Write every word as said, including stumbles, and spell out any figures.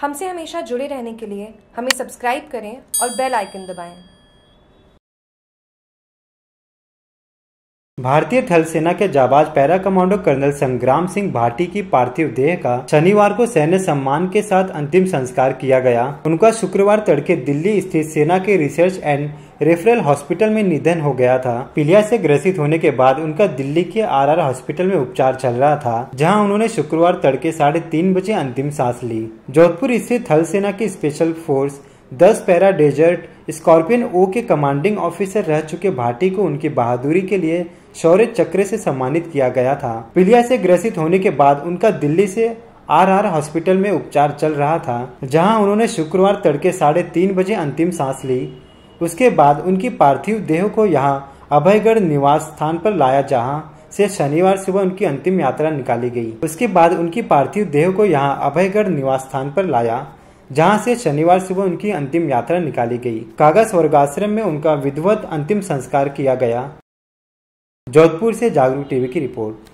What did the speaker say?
हमसे हमेशा जुड़े रहने के लिए हमें सब्सक्राइब करें और बेल आइकन दबाएं। भारतीय थल सेना के जाबाज पैरा कमांडो कर्नल संग्राम सिंह भाटी की पार्थिव देह का शनिवार को सैन्य सम्मान के साथ अंतिम संस्कार किया गया। उनका शुक्रवार तड़के दिल्ली स्थित सेना के रिसर्च एंड रेफरल हॉस्पिटल में निधन हो गया था। पीलिया से ग्रसित होने के बाद उनका दिल्ली के आर आर हॉस्पिटल में उपचार चल रहा था, जहां उन्होंने शुक्रवार तड़के साढ़े तीन बजे अंतिम सांस ली। जोधपुर स्थित थल सेना की स्पेशल फोर्स दस पैरा डेजर्ट स्कॉर्पियन ओ के कमांडिंग ऑफिसर रह चुके भाटी को उनकी बहादुरी के लिए शौर्य चक्र से सम्मानित किया गया था। पीलिया से ग्रसित होने के बाद उनका दिल्ली से आर आर हॉस्पिटल में उपचार चल रहा था, जहां उन्होंने शुक्रवार तड़के साढ़े तीन बजे अंतिम सांस ली। उसके बाद उनकी पार्थिव देह को यहां अभयगढ़ निवास स्थान पर लाया, जहां से शनिवार सुबह उनकी अंतिम यात्रा निकाली गई। उसके बाद उनकी पार्थिव देह को यहां अभयगढ़ निवास स्थान पर लाया, जहां से शनिवार सुबह उनकी अंतिम यात्रा निकाली गई। कागा स्वर्गाश्रम में उनका विधिवत अंतिम संस्कार किया गया। जोधपुर से जागरूक टीवी की रिपोर्ट।